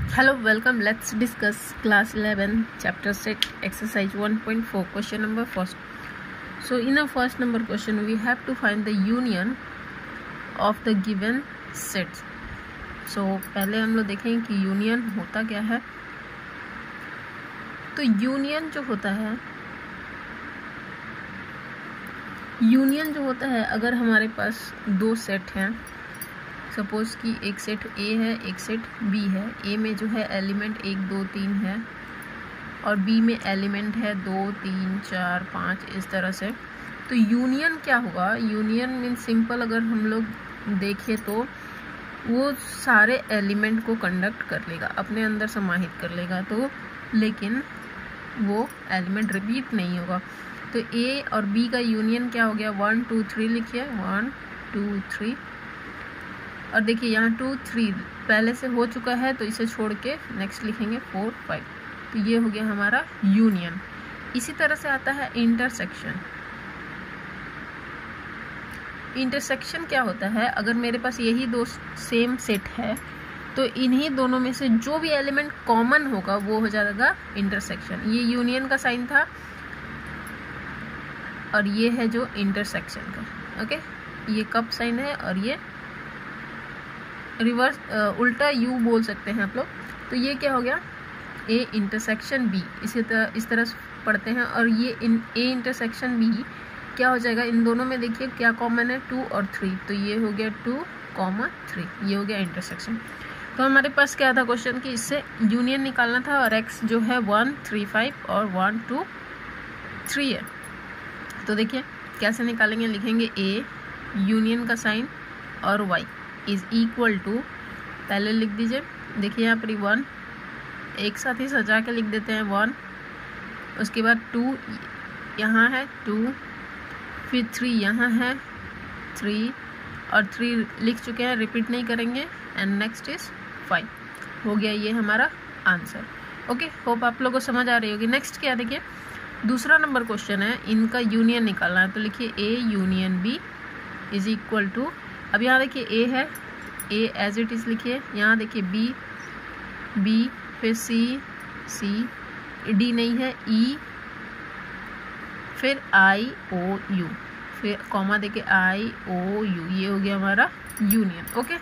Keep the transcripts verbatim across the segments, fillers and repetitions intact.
Hello, welcome. Let's discuss class eleven, chapter six, exercise one point four, question number first. So in our first number question, we have to find the union of the given sets. So पहले हम लोग देखेंगे कि union होता क्या है. तो union जो होता है यूनियन जो होता है अगर हमारे पास दो सेट हैं, सपोज कि एक सेट ए है, एक सेट बी है. ए में जो है एलिमेंट एक दो तीन है और बी में एलिमेंट है दो तीन चार पाँच, इस तरह से. तो यूनियन क्या होगा? यूनियन मीन सिंपल अगर हम लोग देखें तो वो सारे एलिमेंट को कंडक्ट कर लेगा, अपने अंदर समाहित कर लेगा. तो लेकिन वो एलिमेंट रिपीट नहीं होगा. तो ए और बी का यूनियन क्या हो गया? वन टू थ्री लिखिए, वन टू थ्री. और देखिए यहाँ टू थ्री पहले से हो चुका है तो इसे छोड़ के नेक्स्ट लिखेंगे फोर फाइव. तो ये हो गया हमारा यूनियन. इसी तरह से आता है इंटरसेक्शन. इंटरसेक्शन क्या होता है? अगर मेरे पास यही दो सेम सेट है तो इन्हीं दोनों में से जो भी एलिमेंट कॉमन होगा वो हो जाएगा इंटरसेक्शन. ये यूनियन का साइन था और ये है जो इंटरसेक्शन का. ओके, ये कप साइन है और ये रिवर्स उल्टा यू बोल सकते हैं आप लोग. तो ये क्या हो गया? A intersection B. इसी तरह इस तरह से पढ़ते हैं. और ये इन ए इंटरसेक्शन बी क्या हो जाएगा? इन दोनों में देखिए क्या कॉमन है? टू और थ्री. तो ये हो गया टू कॉमा थ्री. ये हो गया इंटरसेक्शन. तो हमारे पास क्या था क्वेश्चन कि इससे यूनियन निकालना था और एक्स जो है वन थ्री फाइव और वन टू थ्री है. तो देखिए कैसे निकालेंगे. लिखेंगे ए यूनियन का साइन और वाई इज इक्वल टू, पहले लिख दीजिए. देखिए यहाँ पर वन एक साथ ही सजा के लिख देते हैं वन. उसके बाद टू यहाँ है टू, फिर थ्री यहाँ है थ्री और थ्री लिख चुके हैं, रिपीट नहीं करेंगे. And next is five. हो गया ये हमारा आंसर. ओके, होप आप लोगों को समझ आ रही होगी. नेक्स्ट क्या देखिए, दूसरा नंबर क्वेश्चन है, इनका यूनियन निकालना है. तो लिखिए A union B is equal to, अब यहाँ देखिए ए है, ए एज इट इज लिखिए. यहाँ देखिए बी बी फिर सी सी, डी नहीं है, ई फिर आई ओ यू, फिर कॉमा देके आई ओ यू. ये हो गया हमारा यूनियन. ओके,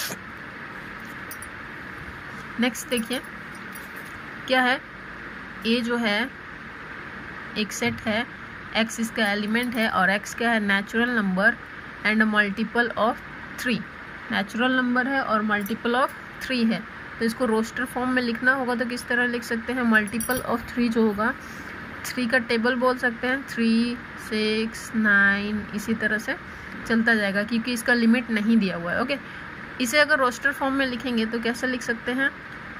नेक्स्ट देखिए क्या है. ए जो है एक सेट है, एक्स इसका एलिमेंट है और एक्स क्या है? Natural number and multiple of three. Natural number है और मल्टीपल ऑफ थ्री है. तो इसको रोस्टर फॉर्म में लिखना होगा तो किस तरह लिख सकते हैं? मल्टीपल ऑफ थ्री जो होगा, थ्री का टेबल बोल सकते हैं, थ्री सिक्स नाइन, इसी तरह से चलता जाएगा क्योंकि इसका लिमिट नहीं दिया हुआ है. ओके, इसे अगर रोस्टर फॉर्म में लिखेंगे तो कैसे लिख सकते हैं?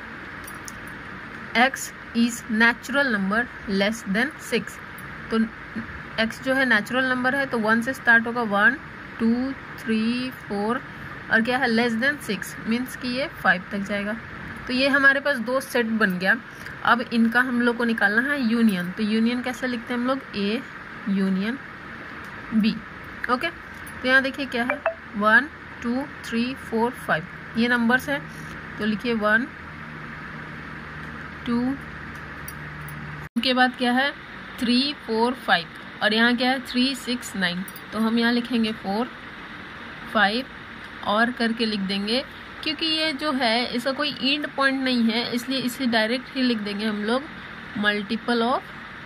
X is natural number less than six. तो एक्स जो है नेचुरल नंबर है तो वन से स्टार्ट होगा, वन टू थ्री फोर, और क्या है? लेस देन सिक्स मीन्स कि ये फाइव तक जाएगा. तो ये हमारे पास दो सेट बन गया. अब इनका हम लोग को निकालना है यूनियन. तो यूनियन कैसे लिखते हैं हम लोग? ए यूनियन बी. ओके, तो यहाँ देखिए क्या है, one two three four five, ये नंबर्स है. तो लिखिए वन टू के बाद क्या है? थ्री फोर फाइव, और यहाँ क्या है? Three six nine. तो हम यहाँ लिखेंगे फोर फाइव और करके लिख देंगे क्योंकि ये जो है इसका कोई एंड पॉइंट नहीं है, इसलिए इसे डायरेक्ट ही लिख देंगे हम लोग मल्टीपल ऑफ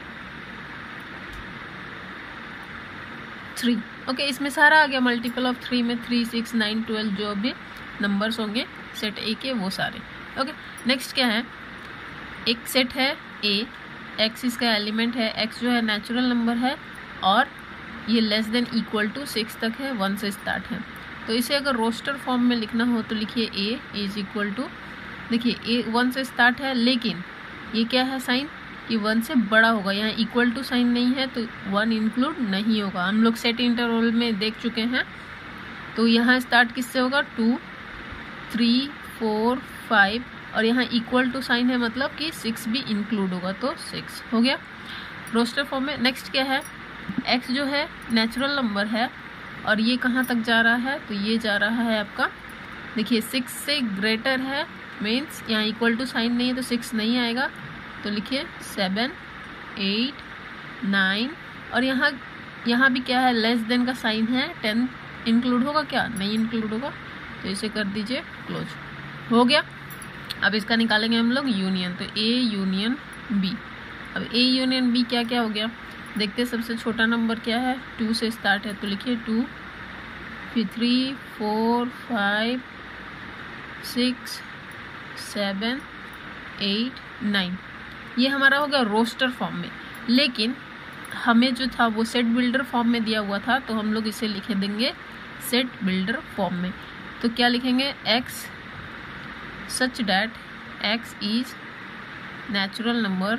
थ्री. ओके, इसमें सारा आ गया मल्टीपल ऑफ थ्री में, थ्री सिक्स नाइन ट्वेल्व जो भी नंबर्स होंगे सेट ए के वो सारे. ओके, नेक्स्ट क्या है? एक सेट है ए, एक्स इसका एलिमेंट है, एक्स जो है नेचुरल नंबर है और ये less than equal to six तक है, वन से स्टार्ट है. तो इसे अगर रोस्टर फॉर्म में लिखना हो तो लिखिए ए इज इक्वल टू, देखिए ए वन से स्टार्ट है लेकिन ये क्या है साइन कि वन से बड़ा होगा. यहाँ इक्वल टू साइन नहीं है तो वन इंक्लूड नहीं होगा. हम लोग सेट इंटरवल में देख चुके हैं. तो यहाँ स्टार्ट किससे होगा? टू थ्री फोर फाइव, और यहाँ इक्वल टू साइन है मतलब कि सिक्स भी इंक्लूड होगा, तो सिक्स हो गया रोस्टर फॉर्म में. नेक्स्ट क्या है? एक्स जो है नेचुरल नंबर है और ये कहाँ तक जा रहा है? तो ये जा रहा है आपका, देखिए सिक्स से ग्रेटर है मीन्स यहाँ इक्वल टू साइन नहीं है तो सिक्स नहीं आएगा, तो लिखिए सेवन एट नाइन, और यहाँ यहाँ भी क्या है, लेस देन का साइन है, टेन इंक्लूड होगा क्या, नहीं इंक्लूड होगा, तो इसे कर दीजिए क्लोज। हो गया। अब इसका निकालेंगे हम लोग यूनियन, तो ए यूनियन बी। अब ए यूनियन बी क्या क्या हो गया देखते हैं। सबसे छोटा नंबर क्या है, टू से स्टार्ट है, तो लिखिए टू, फिर three four five six seven eight nine, ये हमारा हो गया रोस्टर फॉर्म में। लेकिन हमें जो था वो सेट बिल्डर फॉर्म में दिया हुआ था, तो हम लोग इसे लिखे देंगे सेट बिल्डर फॉर्म में। तो क्या लिखेंगे, x such that x is natural number,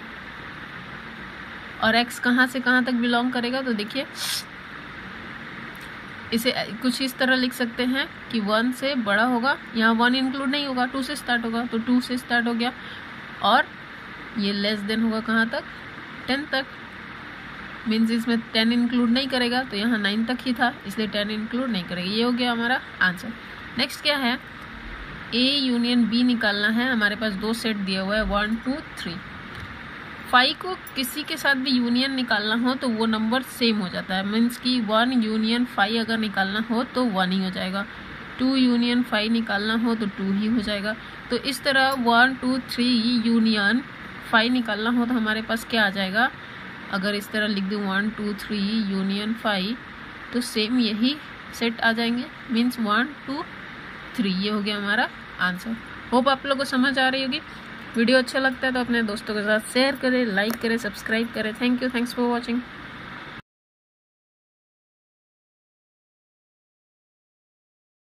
और x कहाँ से कहाँ तक बिलोंग करेगा, तो देखिए इसे कुछ इस तरह लिख सकते हैं कि वन से बड़ा होगा, यहाँ वन इंक्लूड नहीं होगा, टू से स्टार्ट होगा, तो टू से स्टार्ट हो गया, और ये लेस देन होगा कहाँ तक, टेन तक, मीन्स इसमें टेन इंक्लूड नहीं करेगा, तो यहाँ नाइन तक ही था इसलिए टेन इंक्लूड नहीं करेगा। ये हो गया हमारा आंसर। नेक्स्ट क्या है, ए यूनियन बी निकालना है। हमारे पास दो सेट दिया हुआ है, वन टू थ्री। फाइव को किसी के साथ भी यूनियन निकालना हो तो वो नंबर सेम हो जाता है, मीन्स कि वन यूनियन फाइव अगर निकालना हो तो वन ही हो जाएगा, टू यूनियन फाइव निकालना हो तो टू ही हो जाएगा। तो इस तरह one two three union five निकालना हो तो हमारे पास क्या आ जाएगा, अगर इस तरह लिख दूँ one two three union five, तो सेम यही सेट आ जाएंगे, मीन्स वन टू थ्री। ये हो गया हमारा आंसर। होप आप लोगों को समझ आ रही होगी। वीडियो अच्छा लगता है तो अपने दोस्तों के साथ शेयर करें, लाइक करें, सब्सक्राइब करें। Thank you, thanks for watching.